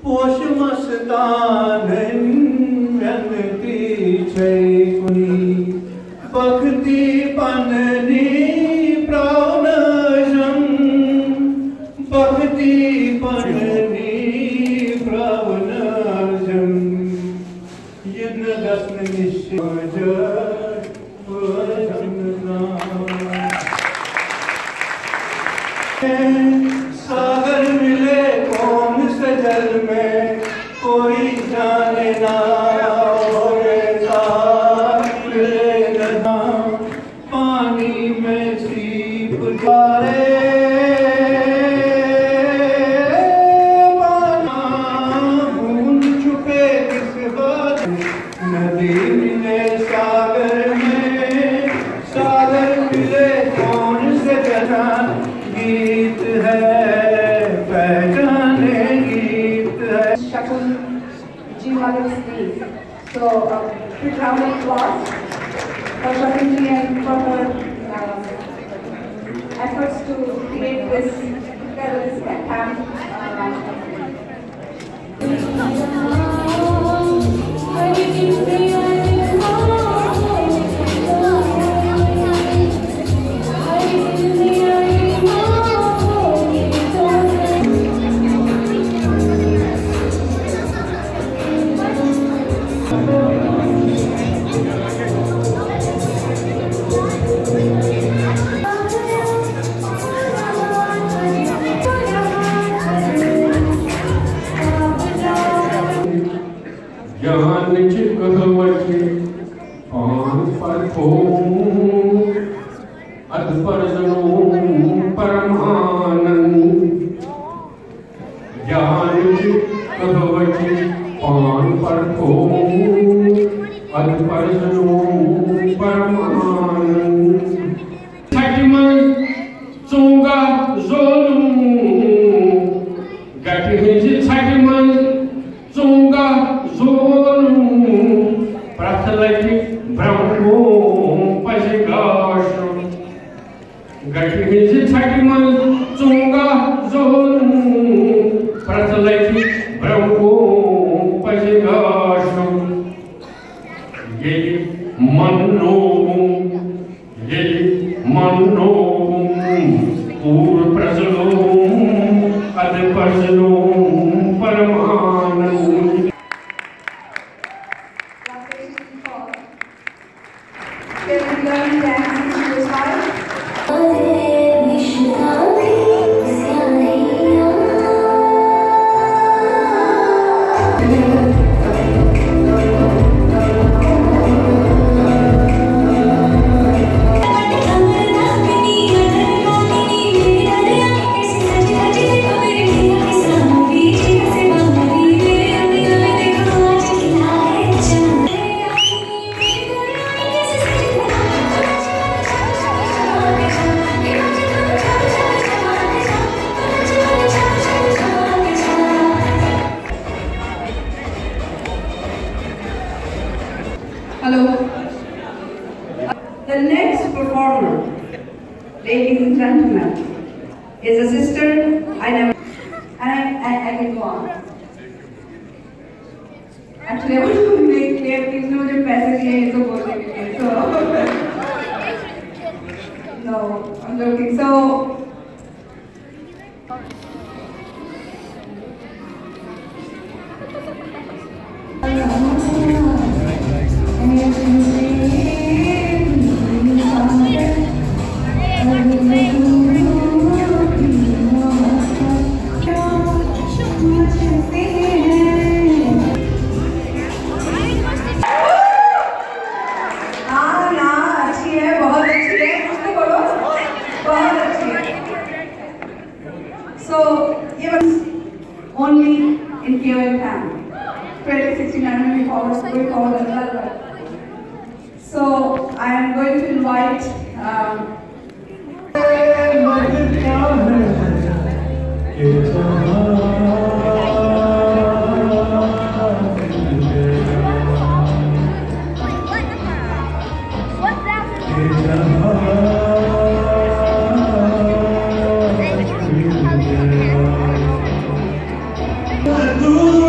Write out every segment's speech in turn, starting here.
पोष मस्तानन रंगती छैकुनी पखती पननी प्रावनशं पखती पननी प्रावनशं यज्ञ दस्न निश्चय सागर मिले कौन से जल में कोई जाने ना मिले ना पानी में सीप जाए भूल चुके किस बात नदी मिले सागर मिले कौन से जना गीत है पहचाने गीत है Shakul Ji Mother's Day. So, big round of applause for Shakul Ji and for her efforts to create this camp. ज्ञान चिकवची पान परखो अधपरजनो परमानंद ज्ञान चिकवची पान परखो अधपरजनो परमानंद छठमन चोंगा जोलू गठिज छठमन चोंगा जोलू प्रथलति ब्रह्मो पजगाशु गठिज छठमन चोंगा जोलू प्रथलति ब्रह्मो पजगाशु ये मन्नो पूर्व प्रजलो अध प्रजलो परमानंद Hello. The next performer, ladies and gentlemen, is a sister I never, and I can go on. Actually, I want to make clear, please no मुझे पैसे दिए ये तो बोलने के लिए, so no, I'm joking. So. So, ये बस only in KOL camp. 2016 we follow as well. So, I am going to invite दूर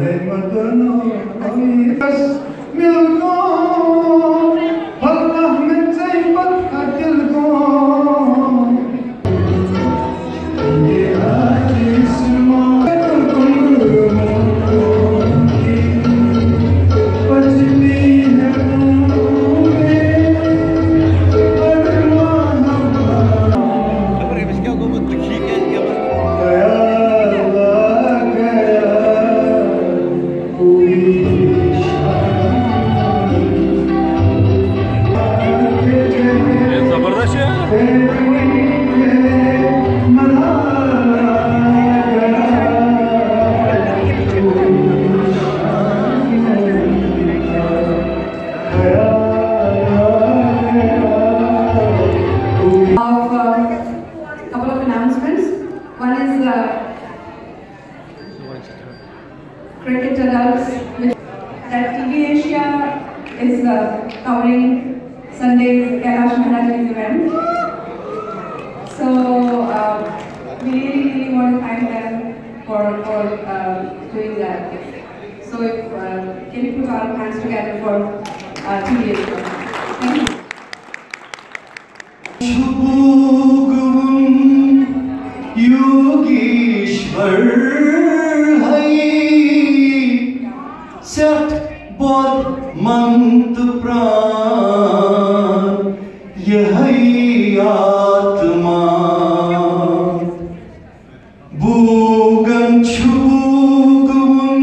Cricket adults, that TV Asia is covering Sunday's Kailash Maharaj's event. So we really want to thank them for doing that. So can you put our hands together for TV Asia? Thank you. Yogeshwar सत बोध मंत प्राण यही आत्मा भूगन छुगुन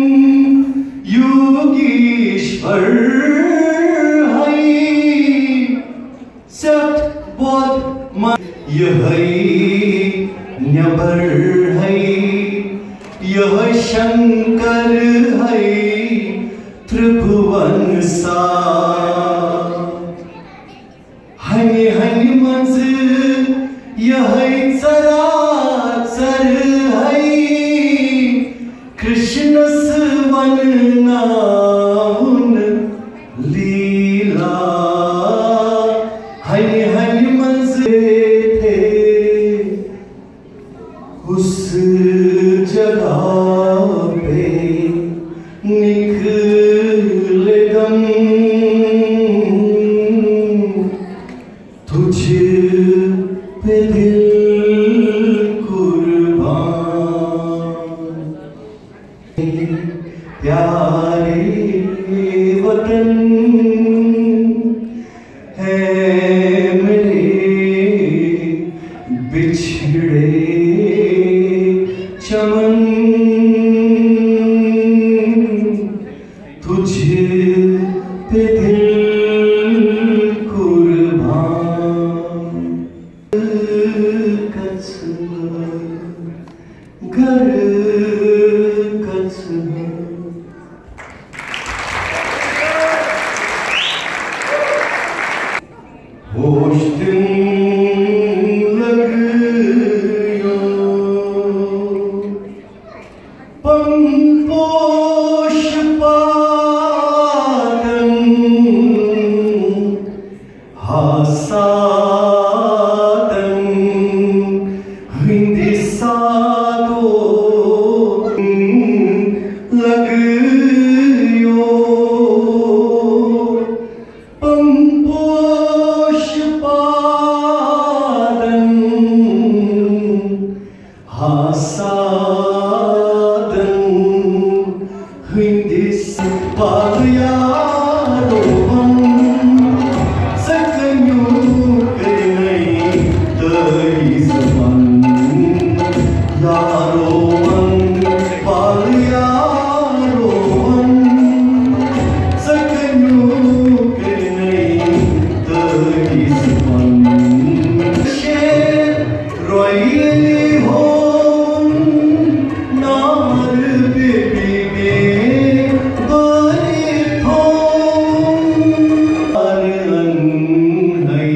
योगेश्वर है सत बोध मंत यही न्यबर है यह शंकर है त्रिभुवन सा हनि हनि मंज यह चराचर है कृष्ण सवन नाउन लीला हनि हनि मंज थे उस जगह पे तुझ पे दिल कुर्बान प्यारे वतन है मेरे बिछड़े चमन तुझ पे दिल घर होश दिन लग पंपोश पातन हासातन हिंदी सादो लग यो पंपोश पादन हासादन हिंदी पादया रोहन सकन्यू कई तई जमन यारो मन पालया रोहन सकन्यू कई तई जमन शेर रोयली होन नार बेबी में बरे थोन अरन है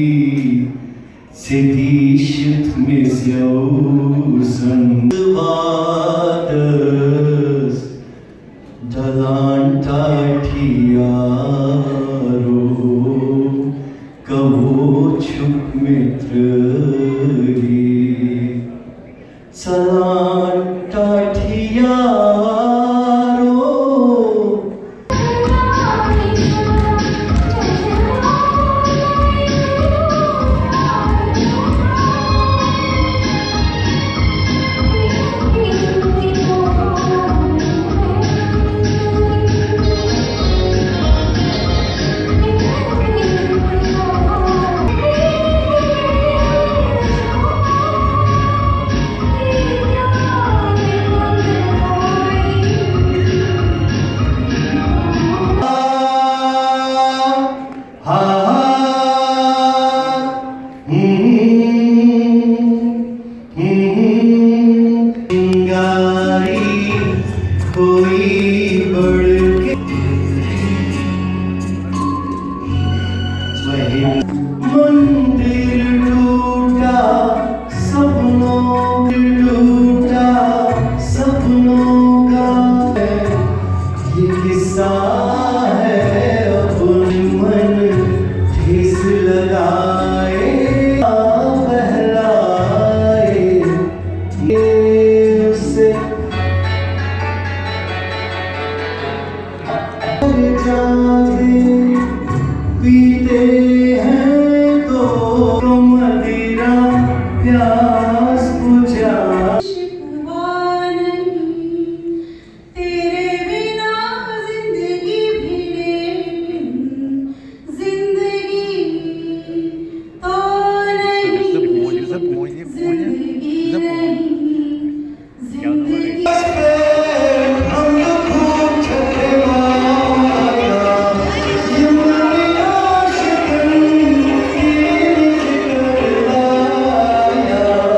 सिद्धीशत में ज़्याउसन वादस दलान ताठियारो कहो छुप मित्र सलान ताठियारो प्यास बुझा शिकवा नहीं तेरे बिना जिंदगी भी, लेकिन जिंदगी तो नहीं, जिंदगी नहीं, जिंदगी हम खूब छठवाया ये मेरी आशिकन की जिक्र लाया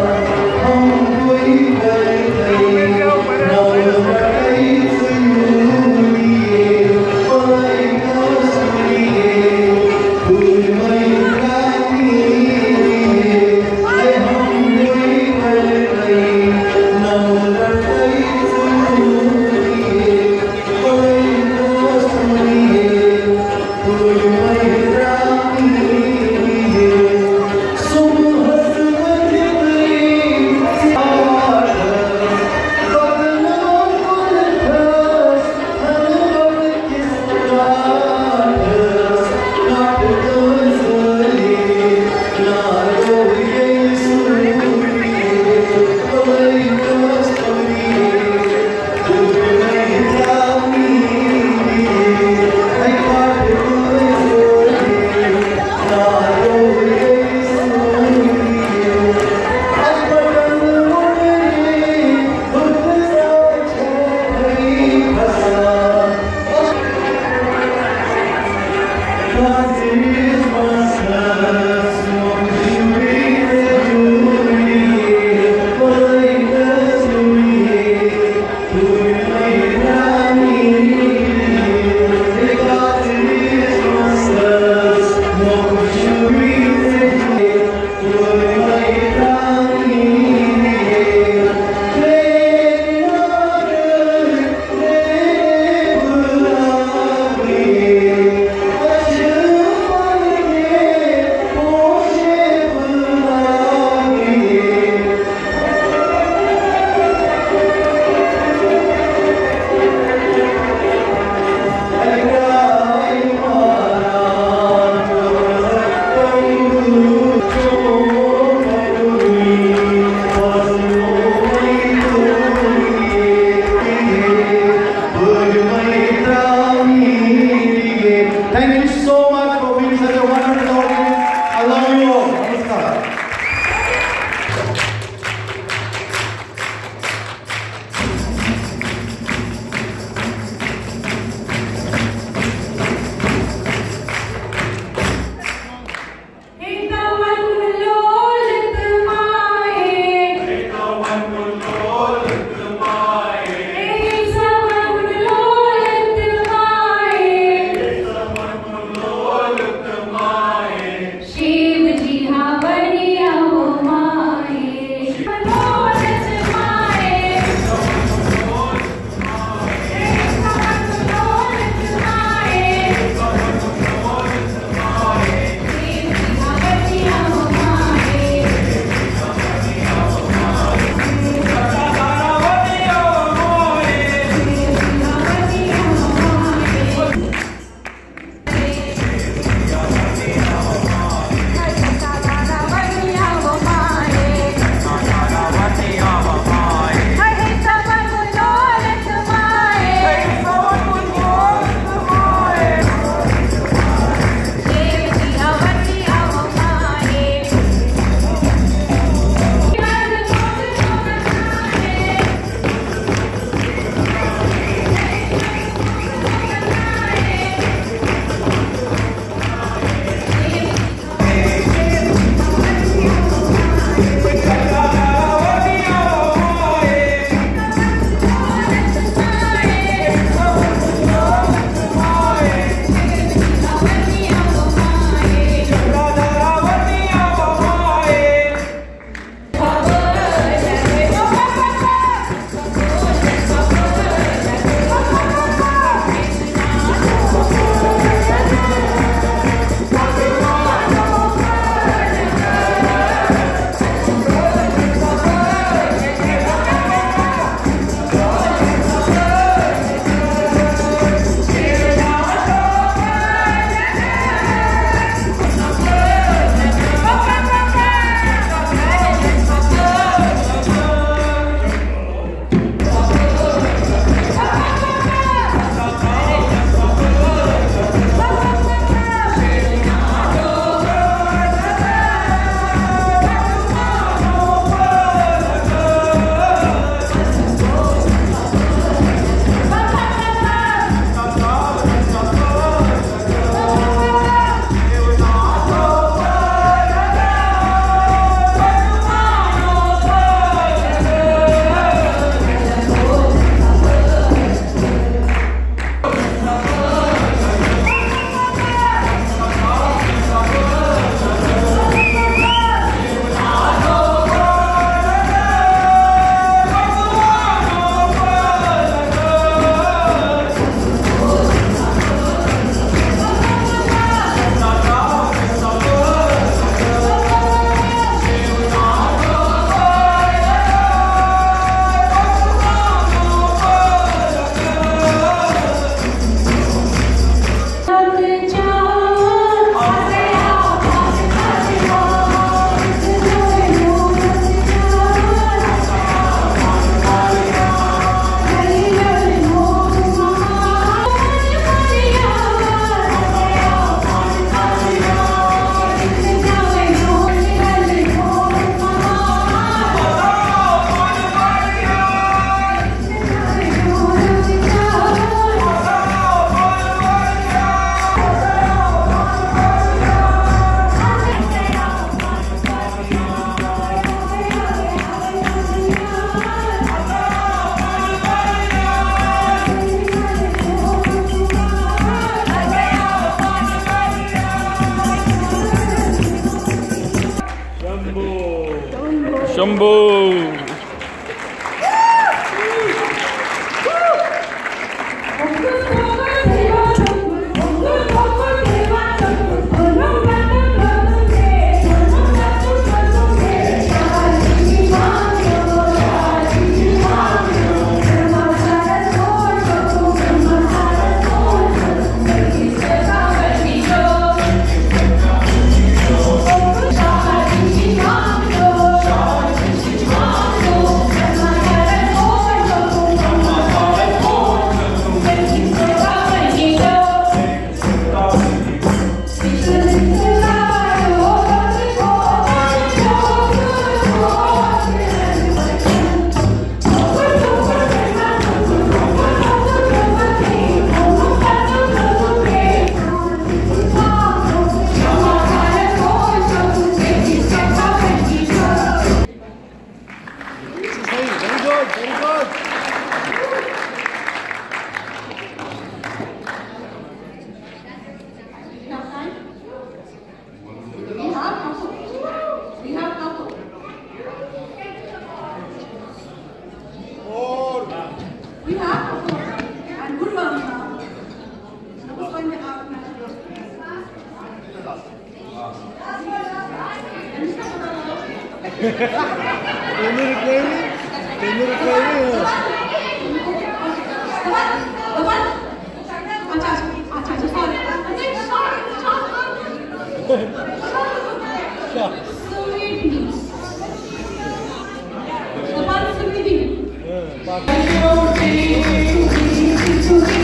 शंभू Thank you.